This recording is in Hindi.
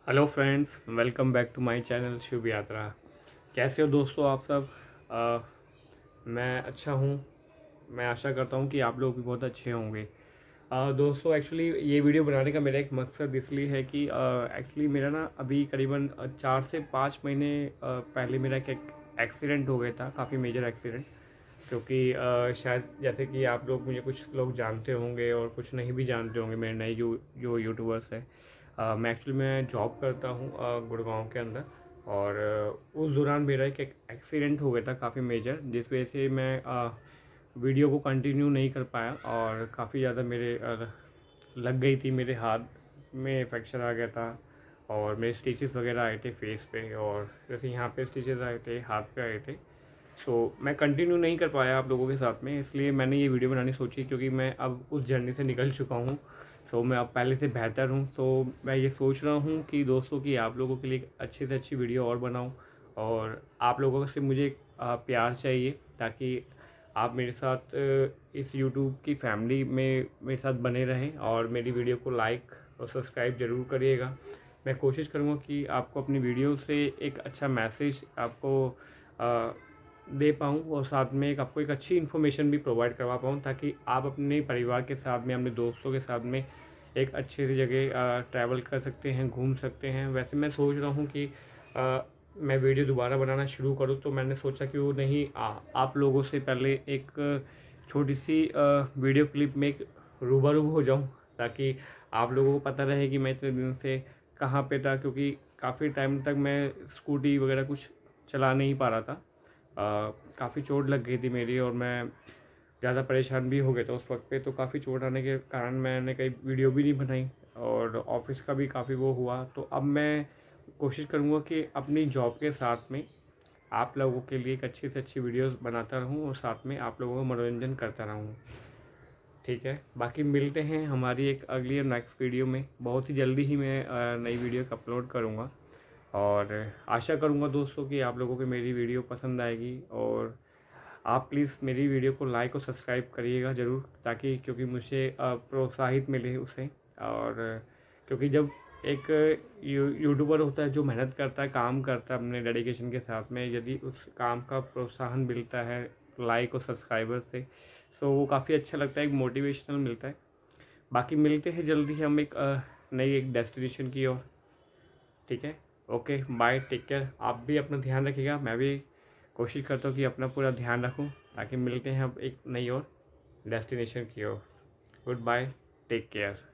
Hello friends, welcome back to my channel शुभ यात्रा। कैसे हो दोस्तों आप सब? मैं अच्छा हूँ। मैं आशा करता हूँ कि आप लोग भी बहुत अच्छे होंगे। दोस्तों, एक्चुअली ये वीडियो बनाने का मेरा एक मकसद इसलिए है कि एक्चुअली मेरा ना अभी करीबन 4 से 5 महीने पहले मेरा एक एक्सीडेंट हो गया था, काफ़ी मेजर एक्सीडेंट। क्योंकि शायद जैसे कि आप लोग, मुझे कुछ लोग जानते होंगे और कुछ नहीं भी जानते होंगे, मेरे नए जो यूट्यूबर्स हैं। मैं एक्चुअली मैं जॉब करता हूँ गुड़गांव के अंदर। और उस दौरान मेरा एक एक्सीडेंट हो गया था काफ़ी मेजर, जिस वजह से मैं वीडियो को कंटिन्यू नहीं कर पाया और काफ़ी ज़्यादा मेरे लग गई थी। मेरे हाथ में फ्रैक्चर आ गया था और मेरे स्टिचेस वगैरह आए थे फेस पे, और जैसे यहाँ पे स्टिचेस आए थे, हाथ पे आए थे। मैं कंटिन्यू नहीं कर पाया आप लोगों के साथ में, इसलिए मैंने ये वीडियो बनानी सोची, क्योंकि मैं अब उस जर्नी से निकल चुका हूँ। मैं अब पहले से बेहतर हूँ। मैं ये सोच रहा हूँ कि दोस्तों की आप लोगों के लिए एक अच्छी से अच्छी वीडियो और बनाऊँ। और आप लोगों से मुझे प्यार चाहिए, ताकि आप मेरे साथ इस यूट्यूब की फैमिली में मेरे साथ बने रहें और मेरी वीडियो को लाइक और सब्सक्राइब ज़रूर करिएगा। मैं कोशिश करूँगा कि आपको अपनी वीडियो से एक अच्छा मैसेज आपको दे पाऊँ, और साथ में आपको एक अच्छी इन्फॉर्मेशन भी प्रोवाइड करवा पाऊँ, ताकि आप अपने परिवार के साथ में, अपने दोस्तों के साथ में एक अच्छी सी जगह ट्रैवल कर सकते हैं, घूम सकते हैं। वैसे मैं सोच रहा हूँ कि मैं वीडियो दोबारा बनाना शुरू करूँ, तो मैंने सोचा क्यों नहीं आप लोगों से पहले एक छोटी सी वीडियो क्लिप में एक रूबरू हो जाऊँ, ताकि आप लोगों को पता रहे कि मैं इतने दिन से कहाँ पे था। क्योंकि काफ़ी टाइम तक मैं स्कूटी वगैरह कुछ चला नहीं पा रहा था। काफ़ी चोट लग गई थी मेरी, और मैं ज़्यादा परेशान भी हो गया था उस वक्त पे। तो काफ़ी चोट आने के कारण मैंने कहीं वीडियो भी नहीं बनाई, और ऑफिस का भी काफ़ी वो हुआ। तो अब मैं कोशिश करूँगा कि अपनी जॉब के साथ में आप लोगों के लिए एक अच्छी से अच्छी वीडियोस बनाता रहूँ, और साथ में आप लोगों का मनोरंजन करता रहूँ। ठीक है, बाकी मिलते हैं हमारी एक अगली और नेक्स्ट वीडियो में। बहुत ही जल्दी ही मैं नई वीडियो अपलोड करूँगा, और आशा करूँगा दोस्तों कि आप लोगों को मेरी वीडियो पसंद आएगी। और आप प्लीज़ मेरी वीडियो को लाइक और सब्सक्राइब करिएगा ज़रूर, ताकि क्योंकि मुझे प्रोत्साहित मिले उससे। और क्योंकि जब एक यूट्यूबर होता है जो मेहनत करता है, काम करता है अपने डेडिकेशन के साथ में, यदि उस काम का प्रोत्साहन मिलता है लाइक और सब्सक्राइबर से, तो वो काफ़ी अच्छा लगता है, एक मोटिवेशनल मिलता है। बाकी मिलते हैं जल्दी हम एक नई एक डेस्टिनेशन की ओर। ठीक है, ओके बाय, टेक केयर। आप भी अपना ध्यान रखिएगा, मैं भी कोशिश करता हूँ कि अपना पूरा ध्यान रखूँ, ताकि मिलते हैं अब एक नई और डेस्टिनेशन की ओर। Goodbye, take care.